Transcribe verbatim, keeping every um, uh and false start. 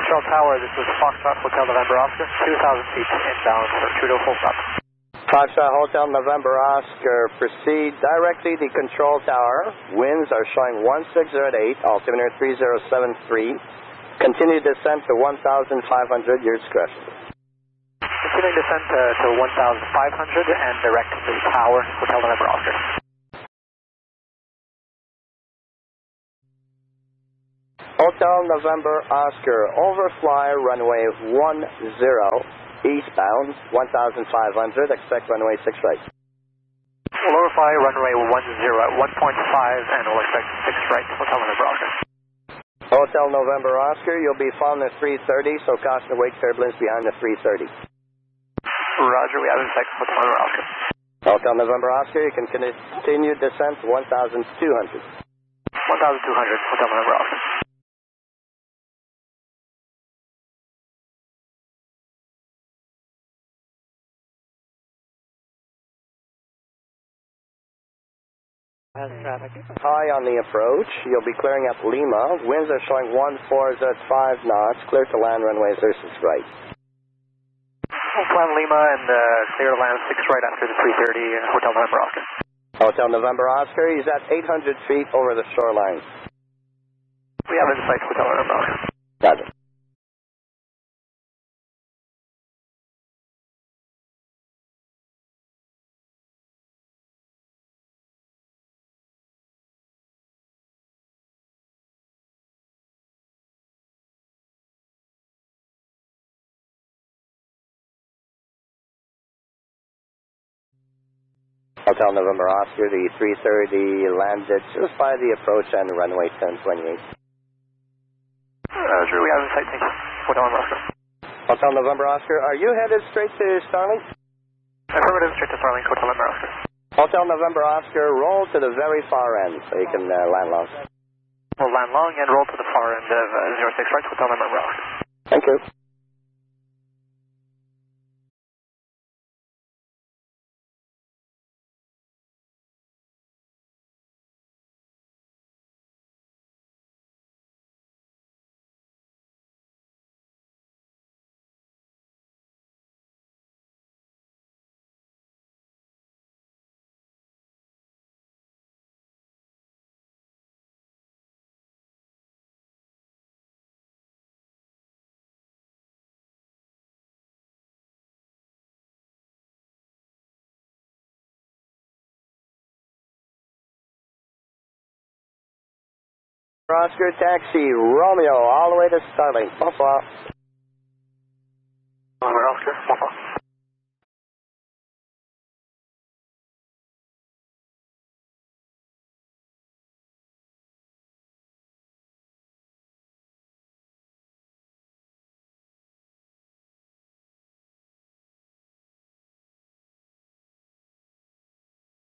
Control Tower, this is Foxtrot Hotel November Oscar, two thousand feet inbound for Trudeau full stop. Foxtrot Hotel November Oscar, proceed directly to Control Tower. Winds are showing one six zero eight, altimeter three zero seven three. Continue descent to one thousand five hundred, your discretion. Continuing descent uh, to one thousand five hundred and direct to the tower, Hotel November Oscar. Hotel November Oscar, overfly runway one zero, eastbound, one thousand five hundred, expect runway six right. We'll overfly runway one zero at one point five and we'll expect six right, Hotel November Oscar. Hotel November Oscar, you'll be following the three thirty, so caution awake turbulence behind the three thirty. Roger, we have in sight, Hotel November Oscar. Hotel November Oscar, you can continue descent to one thousand two hundred. one thousand two hundred, Hotel November Oscar. High on the approach, you'll be clearing up Lima. Winds are showing one four at five knots, clear to land runway zero six right. We'll plan Lima and uh, clear to land six right after the three thirty, Hotel November Oscar. Hotel November Oscar, he's at eight hundred feet over the shoreline. We have in sight, Hotel November Oscar. Roger. Hotel November Oscar, the three thirty landed just by the approach and runway ten twenty-eight. Roger, we have in sight, thank you. Hotel November Oscar. Hotel November Oscar, are you headed straight to Starlink? Affirmative, straight to Starlink, Hotel November Oscar. Hotel November Oscar, roll to the very far end so you can uh, land long. We'll land long and roll to the far end of uh, zero six right, Hotel November Oscar. Thank you. Oscar, taxi, Romeo, all the way to Starlink. Bonsoir. November Oscar, bonsoir.